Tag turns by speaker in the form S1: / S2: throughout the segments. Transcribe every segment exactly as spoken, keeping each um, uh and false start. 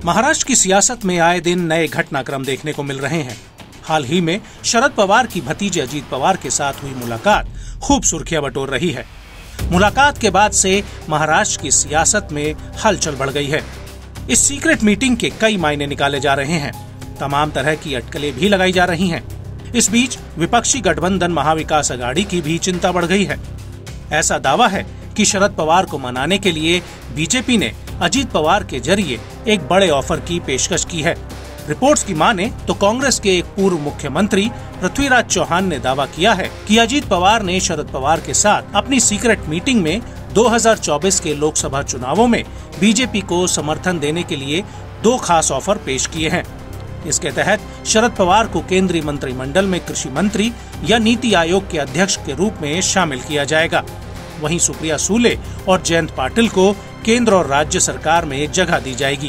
S1: महाराष्ट्र की सियासत में आए दिन नए घटनाक्रम देखने को मिल रहे हैं। हाल ही में शरद पवार की भतीजे अजीत पवार के साथ हुई मुलाकात खूब सुर्खियां बटोर रही है। मुलाकात के बाद से महाराष्ट्र की सियासत में हलचल बढ़ गई है। इस सीक्रेट मीटिंग के कई मायने निकाले जा रहे हैं। तमाम तरह की अटकलें भी लगाई जा रही हैं। इस बीच विपक्षी गठबंधन महाविकास अघाड़ी की भी चिंता बढ़ गई है। ऐसा दावा है कि शरद पवार को मनाने के लिए बीजेपी ने अजीत पवार के जरिए एक बड़े ऑफर की पेशकश की है। रिपोर्ट्स की माने तो कांग्रेस के एक पूर्व मुख्यमंत्री पृथ्वीराज चौहान ने दावा किया है कि अजीत पवार ने शरद पवार के साथ अपनी सीक्रेट मीटिंग में दो हज़ार चौबीस के लोकसभा चुनावों में बीजेपी को समर्थन देने के लिए दो खास ऑफर पेश किए हैं। इसके तहत शरद पवार को केंद्रीय मंत्रिमंडल में कृषि मंत्री या नीति आयोग के अध्यक्ष के रूप में शामिल किया जाएगा। वहीं सुप्रिया सूले और जयंत पाटिल को केंद्र और राज्य सरकार में जगह दी जाएगी।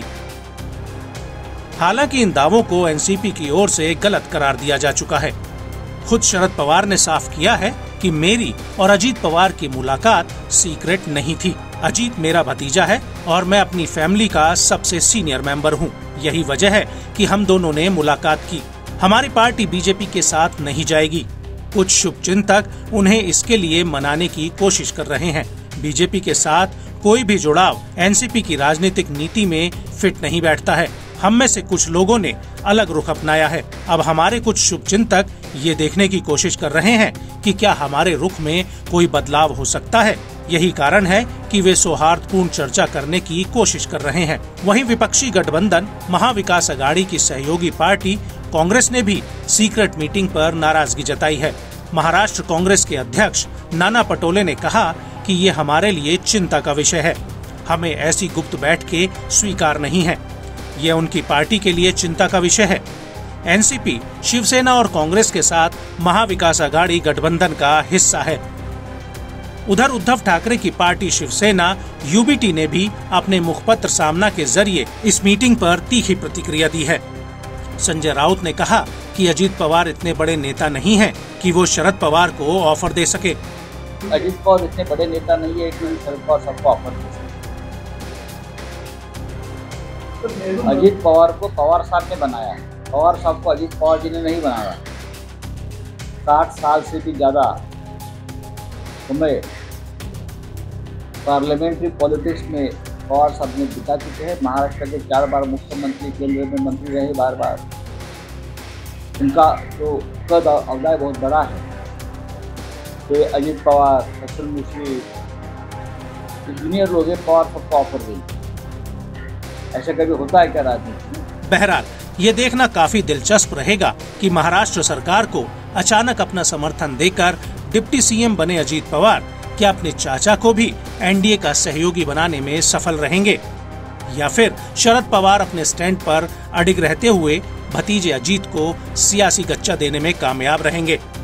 S1: हालांकि इन दावों को एनसीपी की ओर से गलत करार दिया जा चुका है। खुद शरद पवार ने साफ किया है कि मेरी और अजीत पवार की मुलाकात सीक्रेट नहीं थी। अजीत मेरा भतीजा है और मैं अपनी फैमिली का सबसे सीनियर मेंबर हूं। यही वजह है कि हम दोनों ने मुलाकात की। हमारी पार्टी बीजेपी के साथ नहीं जाएगी। कुछ शुभचिंतक उन्हें इसके लिए मनाने की कोशिश कर रहे हैं। बीजेपी के साथ कोई भी जुड़ाव एनसीपी की राजनीतिक नीति में फिट नहीं बैठता है। हम में से कुछ लोगों ने अलग रुख अपनाया है। अब हमारे कुछ शुभचिंतक ये देखने की कोशिश कर रहे हैं कि क्या हमारे रुख में कोई बदलाव हो सकता है। यही कारण है कि वे सौहार्दपूर्ण चर्चा करने की कोशिश कर रहे हैं। वहीं विपक्षी गठबंधन महाविकास अघाड़ी की सहयोगी पार्टी कांग्रेस ने भी सीक्रेट मीटिंग पर नाराजगी जताई है। महाराष्ट्र कांग्रेस के अध्यक्ष नाना पटोले ने कहा कि ये हमारे लिए चिंता का विषय है। हमें ऐसी गुप्त बैठकें स्वीकार नहीं है। ये उनकी पार्टी के लिए चिंता का विषय है। एनसीपी शिवसेना और कांग्रेस के साथ महाविकास अघाड़ी गठबंधन का हिस्सा है। उधर उद्धव ठाकरे की पार्टी शिवसेना यूबीटी ने भी अपने मुखपत्र सामना के जरिए इस मीटिंग पर तीखी प्रतिक्रिया दी है। संजय राउत ने कहा कि अजीत पवार इतने बड़े नेता नहीं हैं कि वो शरद पवार को ऑफर दे सके।
S2: अजीत पवार इतने बड़े नेता नहीं है कि शरद पवार सबको ऑफर दे सके। अजीत पवार को पवार साहब ने बनाया है। पवार साहब को अजीत पवार जी ने नहीं बनाया। साठ साल से भी ज्यादा समय पार्लियामेंट्री पॉलिटिक्स में पवार साहब ने बिता चुके हैं। महाराष्ट्र के चार बार मुख्यमंत्री, केंद्र में मंत्री रहे बार बार। उनका जो कद अवदाय बहुत बड़ा है। तो अजीत पवार, हसन मुश्रीफ, जूनियर लोग हैं, पवार सबको ऑफर देंगे। ऐसा कभी होता है क्या राजनीति में?
S1: बहरहाल ये देखना काफी दिलचस्प रहेगा कि महाराष्ट्र सरकार को अचानक अपना समर्थन देकर डिप्टी सीएम बने अजीत पवार क्या अपने चाचा को भी एनडीए का सहयोगी बनाने में सफल रहेंगे, या फिर शरद पवार अपने स्टैंड पर अडिग रहते हुए भतीजे अजीत को सियासी गच्चा देने में कामयाब रहेंगे।